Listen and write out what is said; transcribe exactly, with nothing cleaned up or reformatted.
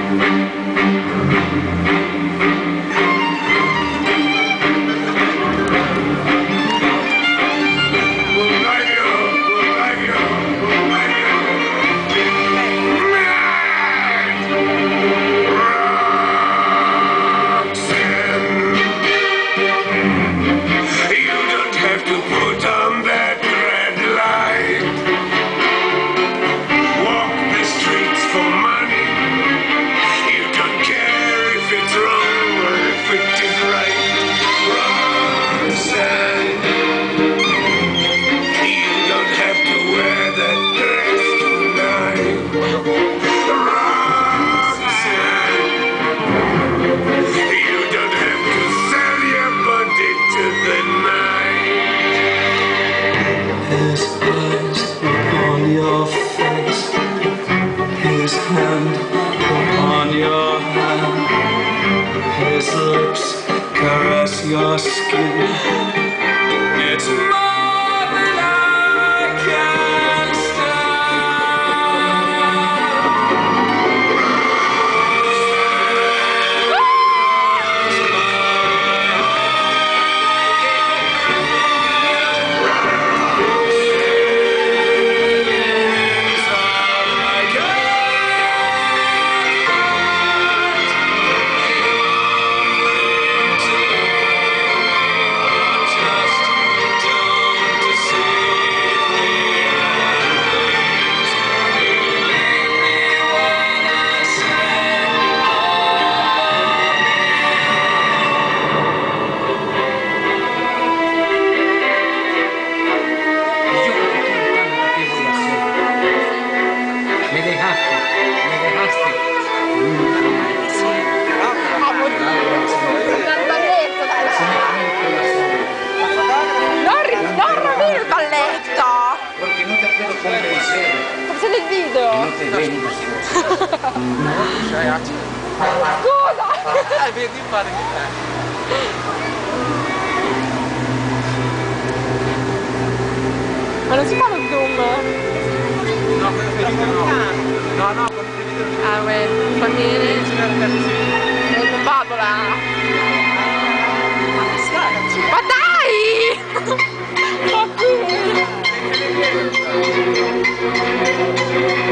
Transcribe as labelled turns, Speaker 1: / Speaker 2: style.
Speaker 1: Your skin, it's more than I can
Speaker 2: Forse del video! Scusa!
Speaker 3: Eh, vedi fare che te.
Speaker 2: Ma non si fa lo zoom?
Speaker 3: No, quello per video no. No, no, quello per video no.
Speaker 2: Ah, beh, fa bene. Non vado là! Ma dai! Ma qui!